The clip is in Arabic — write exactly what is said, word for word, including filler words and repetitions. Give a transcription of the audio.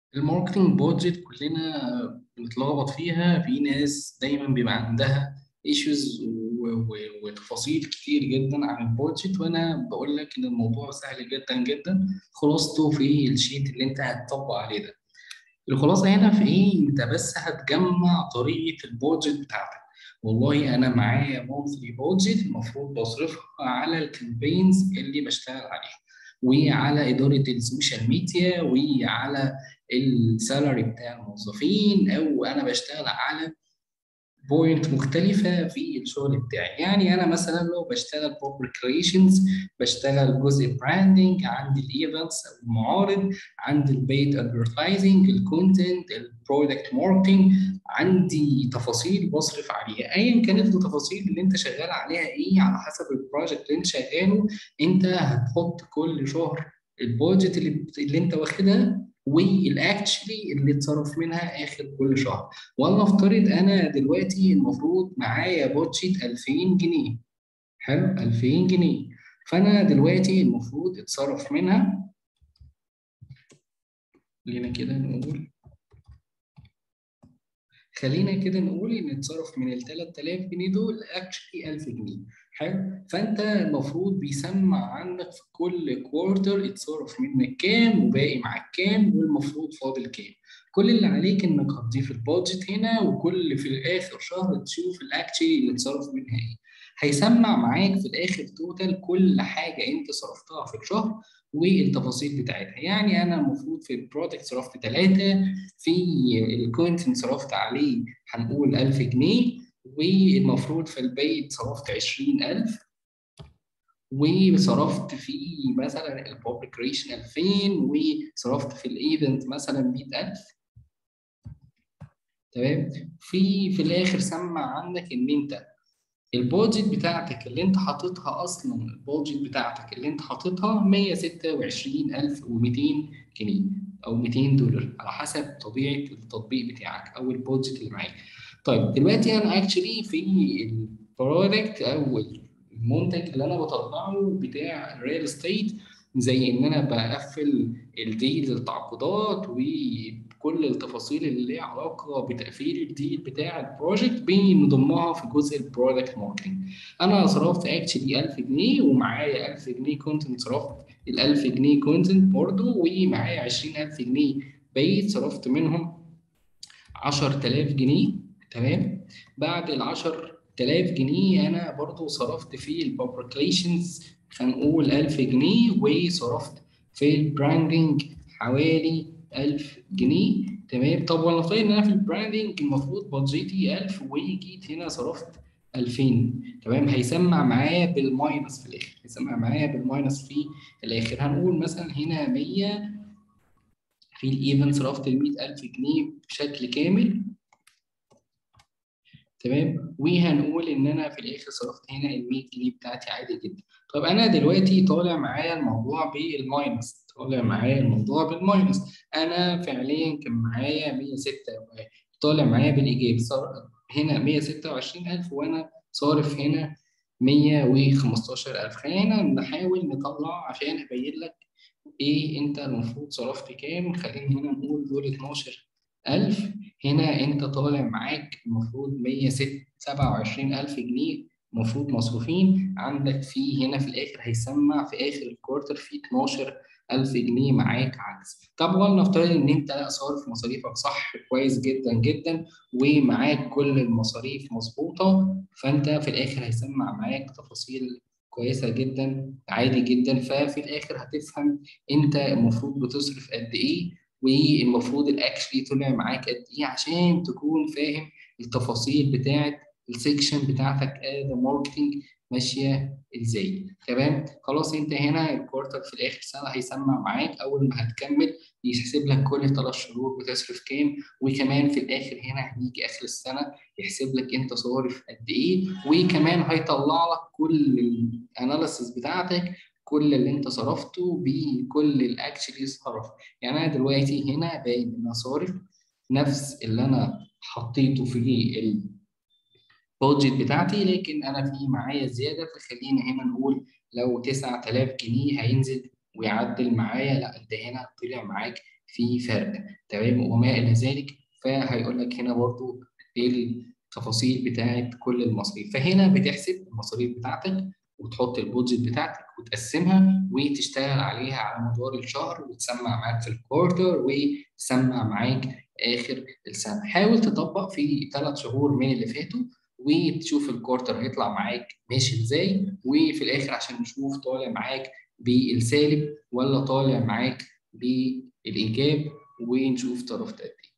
الماركتنج بودجت كلنا بنتلخبط فيها. في ناس دايما بيبقى عندها ايشوز وتفاصيل كتير جدا عن البودجت، وانا بقول لك ان الموضوع سهل جدا جدا. خلاصته في الشيت اللي انت هتطبق عليه ده. الخلاصه هنا في ايه؟ انت بس هتجمع طريقه البودجت بتاعتك. والله انا معايا مونثلي بودجت المفروض بصرفها على الكامبينز اللي بشتغل عليها، وعلى اداره السوشيال ميديا، وعلى السالري بتاع الموظفين، او انا بشتغل على بوينت مختلفة في الشغل بتاعي. يعني أنا مثلا لو بشتغل بروبر كريشنز، بشتغل جزء براندنج، عندي الايفنتس أو المعارض، عندي البيد ادفرتايزنج، الكونتنت، البرودكت ماركتنج، عندي تفاصيل بصرف عليها. أيا كانت التفاصيل اللي أنت شغال عليها إيه، على حسب البروجكت اللي أنت شغاله، أنت هتحط كل شهر البودجت اللي, اللي أنت واخدها، والاكشلي اللي اتصرف منها آخر كل شهر. ولنفترض انا دلوقتي المفروض معايا بودجت ألفين جنيه. حلو، ألفين جنيه. فانا دلوقتي المفروض اتصرف منها، خلينا كده نقول خلينا كده نقول ان اتصرف من ال ثلاثة آلاف جنيه دول اكشلي ألف جنيه. حلو، فانت المفروض بيسمع عندك في كل كوارتر اتصرف منك كام وباقي معاك كام والمفروض فاضل كام. كل اللي عليك انك هتضيف البادجت هنا، وكل في الاخر شهر تشوف الاكشلي اللي اتصرف منها ايه. هيسمع معاك في الاخر توتال كل حاجه انت صرفتها في الشهر والتفاصيل بتاعتها. يعني انا المفروض في البرودكت صرفت ثلاثة، في الكوينتين صرفت عليه هنقول ألف جنيه، والمفروض في البيت صرفت عشرين ألف، وصرفت في مثلا البوبليك ريشن ألفين، وصرفت في الايفنت مثلا مية ألف. تمام. في في الاخر سمع عندك ان انت البودجت بتاعتك اللي انت حاططها اصلا، البودجت بتاعتك اللي انت حاططها مية وستة وعشرين ألف ومئتين جنيه او مئتين دولار على حسب طبيعه التطبيق بتاعك او البودجت اللي معاك. طيب دلوقتي انا اكشلي في البرودكت او المنتج اللي انا بطلعه بتاع الريال استيت، زي ان انا بقفل الديل التعاقدات وكل التفاصيل اللي ليها علاقه بتقفيل الديل بتاع البروجكت، بنضمها في جزء البرودكت ماركتنج. انا صرفت اكشلي ألف جنيه، ومعايا ألف جنيه كونتنت صرفت ال ألف جنيه كونتنت برضه، ومعايا عشرين ألف جنيه بقيت صرفت منهم عشرة آلاف جنيه. تمام. بعد ال عشرة آلاف جنيه انا برضو صرفت في الببليكيشنز هنقول ألف جنيه، وصرفت في البراندنج حوالي ألف جنيه. تمام. طب ولنفترض ان انا في البراندنج المفروض بادجيتي ألف، وجيت هنا صرفت ألفين. تمام. هيسمع معايا بالماينس في الاخر، هيسمع معايا بالماينس في الاخر. هنقول مثلا هنا مية في الايفنت صرفت ال مية ألف جنيه بشكل كامل. تمام. وهنقول ان انا في الاخر صرفت هنا ال مية جنيه بتاعتي عادي جدا. طب انا دلوقتي طالع معايا الموضوع بالماينس، طالع معايا الموضوع بالماينس. انا فعليا كان معايا مية وستة، طالع معايا بالايجاب. صار هنا مية وستة وعشرين ألف، وانا صارف هنا مية وخمستاشر ألف. خلينا نحاول نطلع عشان ابين لك ايه انت المفروض صرفت كام. خلينا هنا نقول دول اتناشر ألف. هنا انت طالع معاك المفروض مية وسبعة وعشرين ألف جنيه المفروض مصروفين عندك. في هنا في الاخر هيسمع في اخر الكوارتر في اتناشر ألف جنيه معاك عجز. طب ولنفترض ان انت لا صارف مصاريفك صح كويس جدا جدا، ومعاك كل المصاريف مظبوطه، فانت في الاخر هيسمع معاك تفاصيل كويسه جدا عادي جدا. ففي الاخر هتفهم انت المفروض بتصرف قد ايه، والمفروض الاكشلي طلع معاك قد ايه، عشان تكون فاهم التفاصيل بتاعه السكشن بتاعتك از ماركتنج ماشيه ازاي. تمام. خلاص انت هنا الكوارتر في الاخر سنه هيسمع معاك اول ما هتكمل، يحسب لك كل ثلاث شهور بتصرف كام، وكمان في الاخر هنا هيجي اخر السنه يحسب لك انت صارف قد ايه، وكمان هيطلع لك كل الاناليسيس بتاعتك، كل اللي انت صرفته بكل الاكشلي صرف. يعني انا دلوقتي هنا باين ان انا صارف نفس اللي انا حطيته في البادجت بتاعتي، لكن انا في معايا زياده. فخلينا هنا نقول لو تسعة آلاف جنيه هينزل ويعدل معايا لا ده هنا طلع معاك في فرق، تمام، وما الى ذلك. فهيقول لك هنا برضو ايه التفاصيل بتاعت كل المصاريف. فهنا بتحسب المصاريف بتاعتك وتحط البودجت بتاعتك وتقسمها وتشتغل عليها على مدار الشهر، وتسمع معاك في الكوارتر وتسمع معاك آخر السنة. حاول تطبق في ثلاث شهور من اللي فاتوا وتشوف الكوارتر هيطلع معاك ماشي ازاي، وفي الآخر عشان نشوف طالع معاك بالسالب ولا طالع معاك بالإيجاب، ونشوف طرفت قد إيه.